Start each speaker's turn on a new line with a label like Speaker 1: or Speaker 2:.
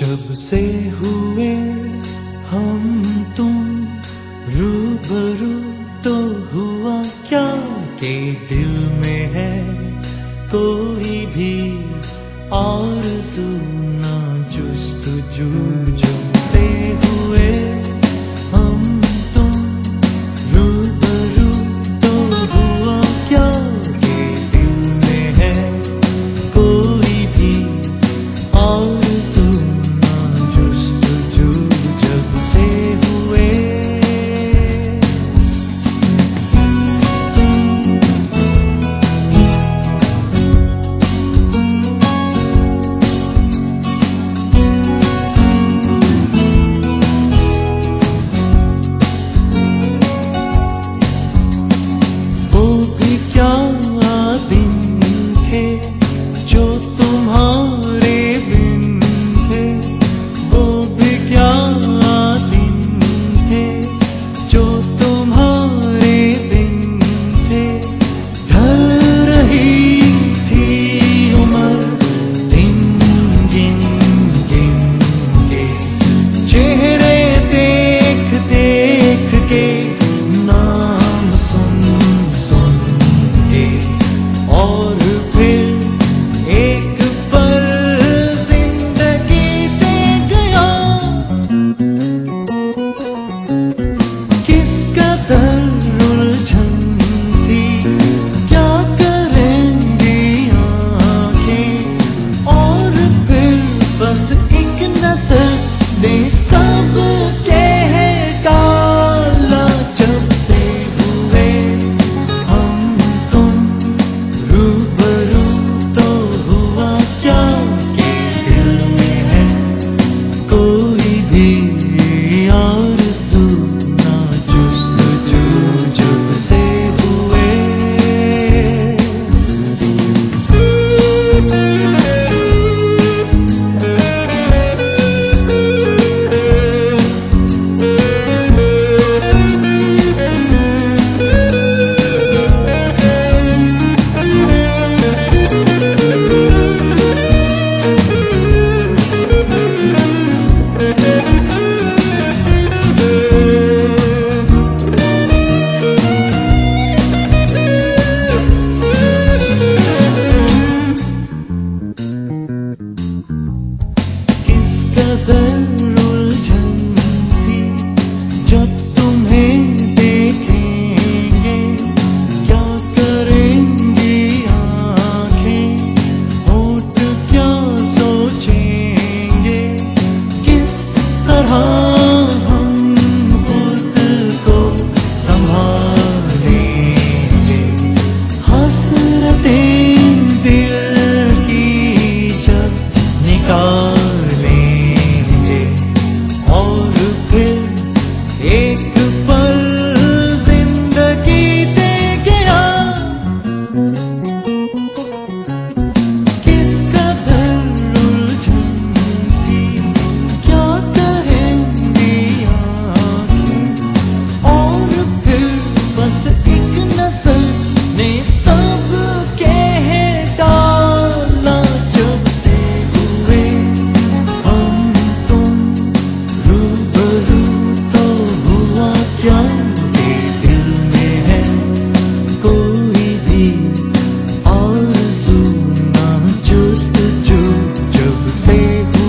Speaker 1: जब से हुए हम तुम रूबरू तो हुआ क्या कि दिल में है कोई भी आरज़ू ना जुस्तजू। जब से हुए हम तुम रूबरू तो हुआ क्या कि दिल में है कोई भी आरज़ू ना जुस्तजू। जब से हुए ने सब कह डाला। जब से हुए हम तुम रूबरू तो हुआ क्या कि दिल में है कोई भी आरज़ू ना जुस्तजू। जब से हुए उलझन थी जब तुम्हें देखेंगे क्या करेंगी आँखें होठ क्या सोचेंगे किस तरह हम खुद को संभालेंगे। हसरतें दिल की जब निकाल एक पल जिंदगी दे गया किस कदर उलझन थी क्या कहेंगी आँखें और फिर बस एक नजर ने सब कह डाला। जब से हुए हम तुम रूबरू क्या कि दिल में है कोई भी आरज़ू ना जुस्तजू। जब से